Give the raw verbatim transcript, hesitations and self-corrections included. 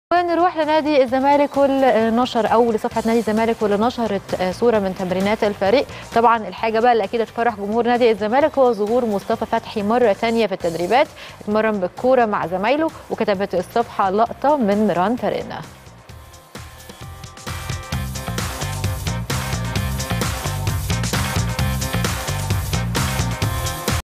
ونروح لنادي الزمالك واللي نشر او لصفحه نادي الزمالك واللي نشرت صوره من تمرينات الفريق. طبعا الحاجه بقى اللي اكيد تفرح جمهور نادي الزمالك هو ظهور مصطفى فتحي مره ثانيه في التدريبات، اتمرن بالكوره مع زمايله، وكتبت الصفحه لقطه من ميران تارينا.